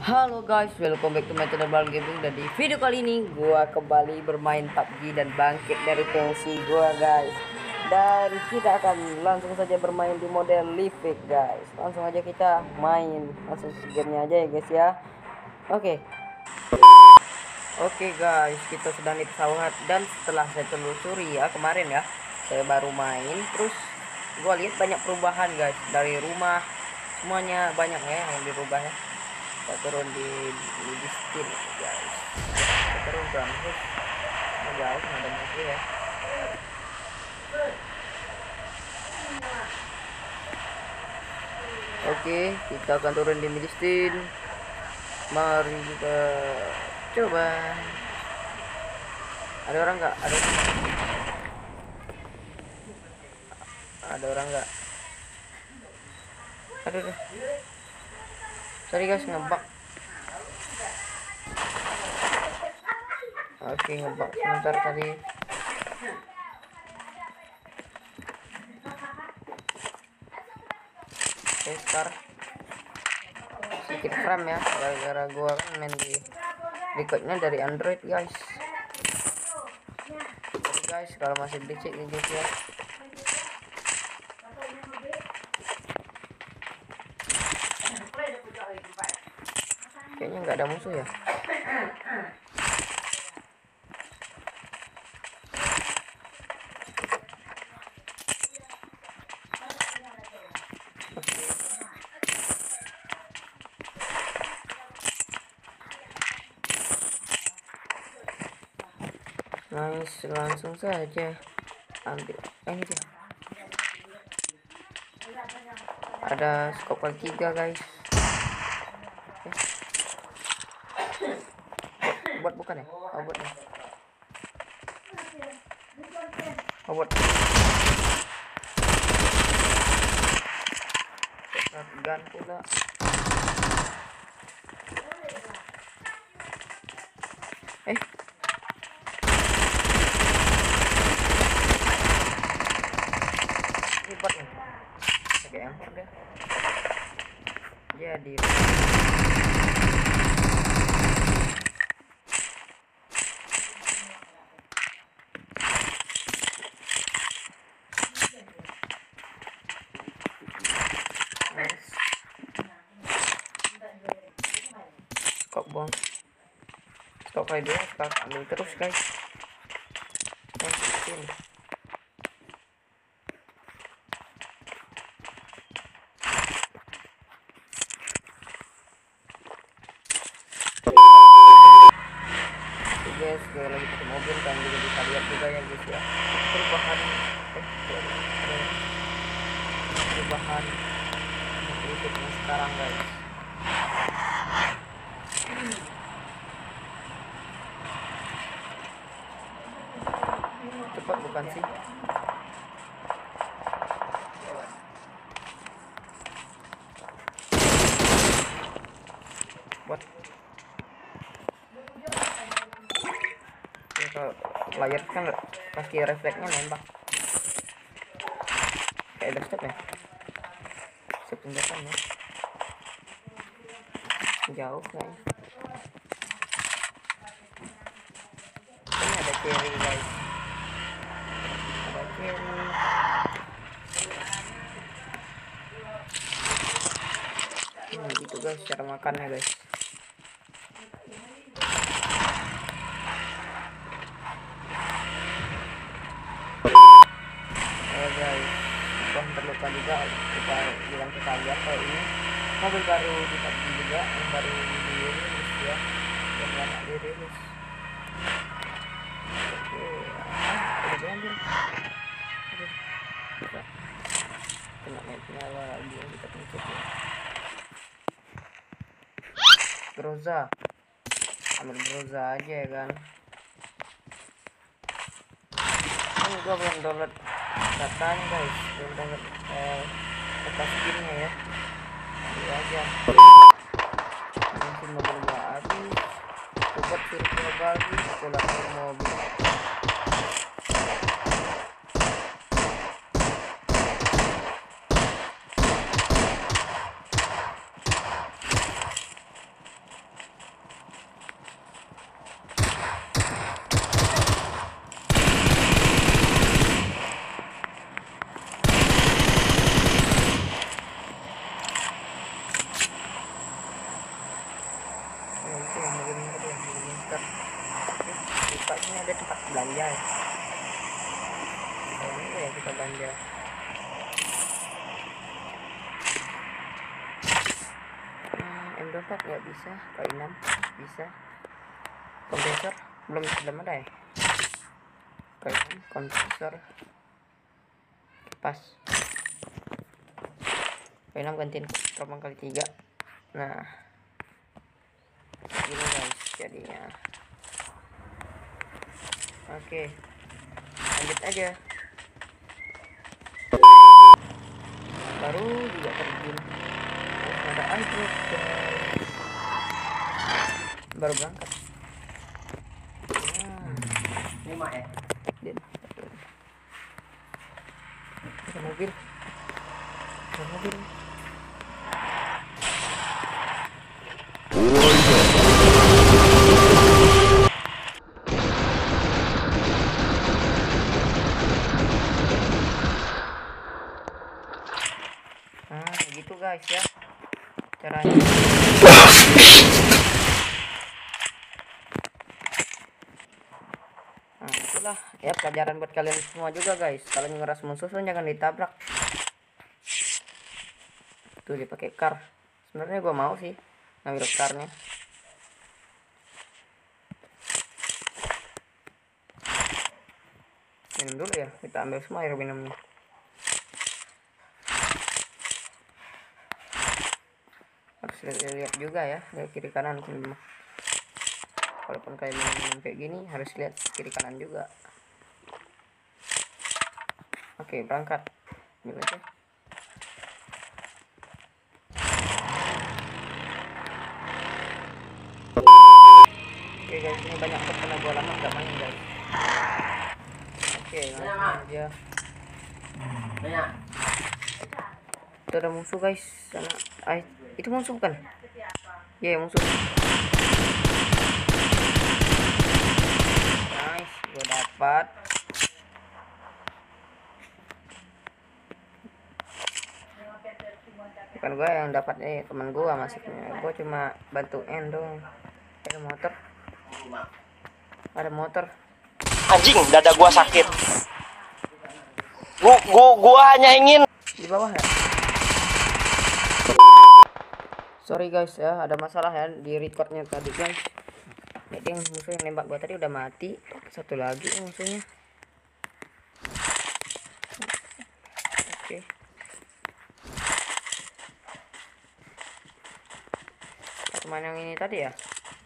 Halo guys, welcome back to my channel Bang Gaming. Dan di video kali ini gua kembali bermain PUBG dan bangkit dari pensi gua guys. Dan kita akan langsung saja bermain di model Livik guys. Langsung aja kita main, langsung gamenya aja ya guys ya. Oke guys, kita sedang di pesawat. Dan setelah saya telusuri ya kemarin ya, saya baru main, terus gua lihat banyak perubahan guys. Dari rumah semuanya banyak ya yang dirubah ya. Kita turun di skin guys, kita turun terus guys, ada musuh ya. Oke, kita akan turun di Midistin. Mari kita coba. Ada orang nggak? Ada orang nggak? Aduh. Sorry guys, ngebug. Oke, ngebug sebentar tadi. Start sedikit frame ya, gara-gara gua kan main di recordnya dari Android guys. Jadi guys, kalau masih berisik nih guys ya. Kayaknya nggak ada musuh ya. Nice, langsung saja ambil. Ini dia. Ada scope lagi 3 guys. Buat bukan ya? Oh, buat ya. Oh, buat. Gun pula. Ini buat nih. Pakai M4 deh. Jadi kok bong stop kayak dulu, start ambil terus guys. Guys, gue lagi pakai mobil, kan juga bisa lihat juga ya guys ya, perubahan hidupnya sekarang guys. Cepat bukan sih? What? Kalau layar kan pasti refleksnya nembak kayak ada step ya, step senjatanya jauh guys. Ini ada carry guys, ada carry. Gitu guys cara makannya guys. Guys, bukan terluka juga, kita bilang ke kalian kalau ini mobil baru di PUBG juga, yang baru dirilis ya, yang lama dirilis. Oke, udah diambil. Kena netnya lagi yang kita pencet ya. Groza, ambil Groza aja ya kan. Ini gua belum download datanya guys, belum download data skinnya ya. Ini aja mungkin mobil gua habis, obat virtual lagi, pulang ke mobil. anjay. Ini ya kita belanja. M24 nggak bisa, K6 bisa. Kompresor belum ada ya. K6 kompresor pas. K6 gantiin terbang kali 3. Nah, gini guys jadinya. Oke, lanjut aja. Baru juga terjun. Ada iDrop baru berangkat. Lima ya. Ada mobil. Nah, gitu guys ya caranya. Nah, itulah ya pelajaran buat kalian semua juga guys. Kalau ngeras musuh jangan ditabrak. Tuh dipakai car. Sebenarnya gua mau sih ngambil carnya. Minum dulu ya, kita ambil semua air minumnya. Harus lihat juga ya dari kiri kanan. Walaupun kayak minum kayak gini harus lihat kiri kanan juga. Oke, berangkat. Ambil aja. Oke guys, ini banyak bot karena gua lama gak main guys. Oke, langsung aja. Itu ada musuh guys sana. Itu musuh kan? Ya, musuh. Nice, gua dapat. Bukan gua yang dapatnya, teman gua maksudnya. Gua cuma bantuin dong. Ada motor. Anjing, dada gua sakit. Gua hanya ingin Di bawah ya. Sorry guys ya, ada masalah ya di recordnya tadi guys. Jadi musuh yang nembak gua tadi udah mati. Satu lagi musuhnya. Oke. Teman yang ini tadi ya.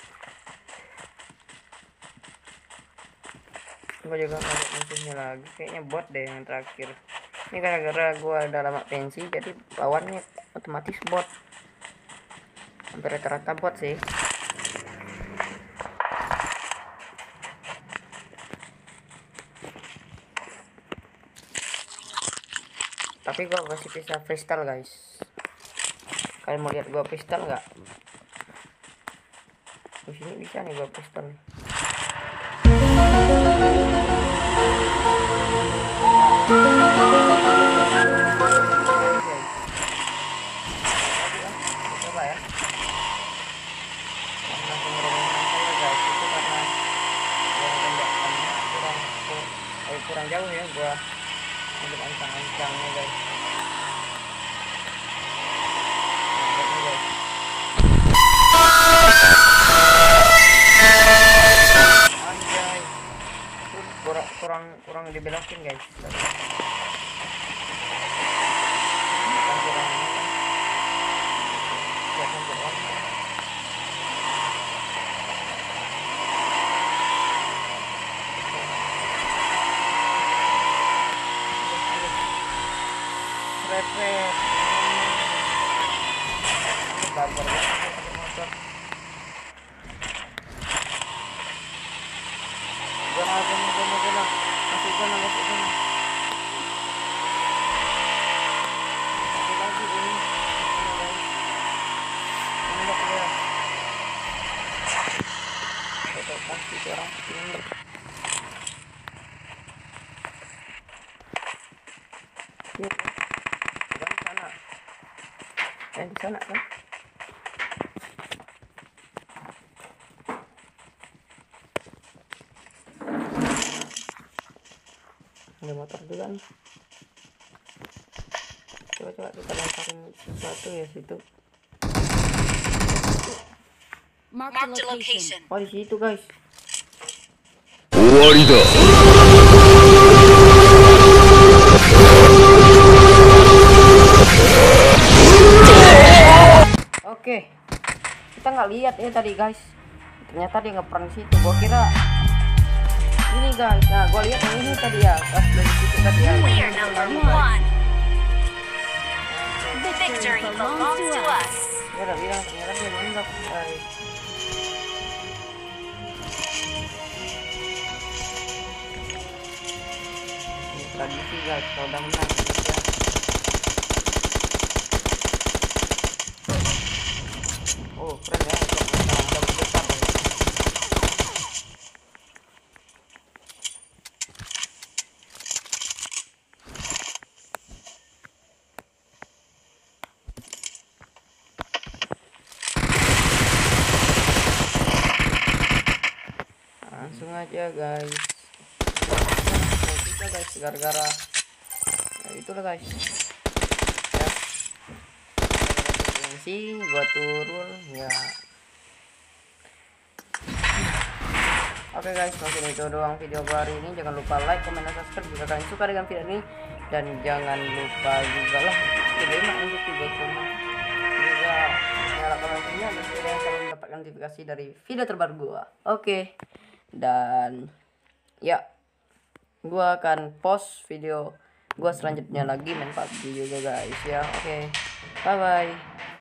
Gua juga ngeliat musuhnya lagi, kayaknya bot deh yang terakhir. Ini gara-gara gua udah lama pensi jadi lawannya otomatis bot. Hampir rata-rata bot sih. Tapi gua masih bisa freestyle guys. Kalian mau lihat gua freestyle nggak? Di sini bisa nih gua freestyle nih. Coba ya. Kurang jauh ya gua ambil ancang-ancangnya guys. Anjay, kurang dibelokin guys. Barbar banget pakai motor. Gana. Masuk gana. Satu lagi ini. Nembak dia. Foto pasti orang ini. Bukan di sana. Di sana kan? Ada motor juga nih. Coba kita lemparin sesuatu ya situ. Marked a location. Oh, di situ guys. Oke, kita nggak lihat ya tadi guys. Ternyata dia ngeperang di situ. Gua kira ini guys. Nah, gua lihat yang ini tadi ya. Pas dari situ tadi ya. We are number one. The victory belongs to us. Gua udah bilang ternyata dia nembak guys. Ini tradisi guys. Kalau udah menang ya. Oh, keren ya. Udah besar ya. Langsung aja guys. Kita guys gara-gara ya itulah guys ya, sih gua turun ya. Oke guys, mungkin itu doang video gua hari ini. Jangan lupa like, comment, dan subscribe jika kalian suka dengan video ini, dan jangan lupa juga lah video ini untuk juga cuma juga nyalakan loncengnya dan supaya kalian mendapatkan notifikasi dari video terbaru gua. Oke. Dan ya, gua akan post video gua selanjutnya lagi main PUBG juga guys ya. Oke, bye bye.